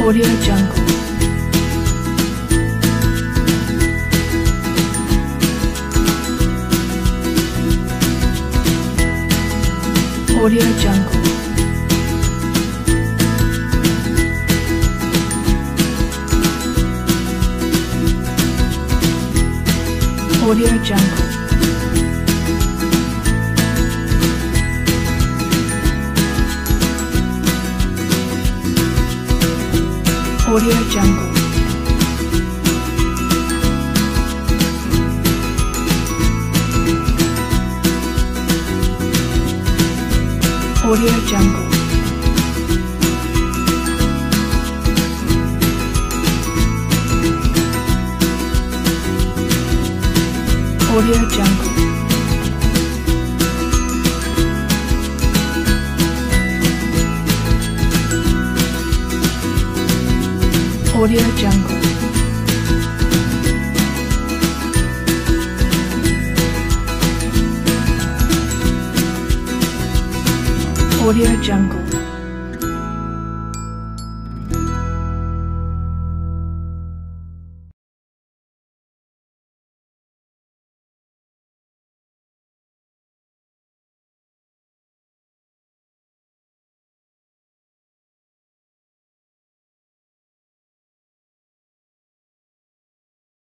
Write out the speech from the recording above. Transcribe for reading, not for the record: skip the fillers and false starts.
Audio Jungle. Audio Jungle. Audio Jungle. Audio Jungle. Audio Jungle. Audio Jungle. Audio Jungle. Audio Jungle.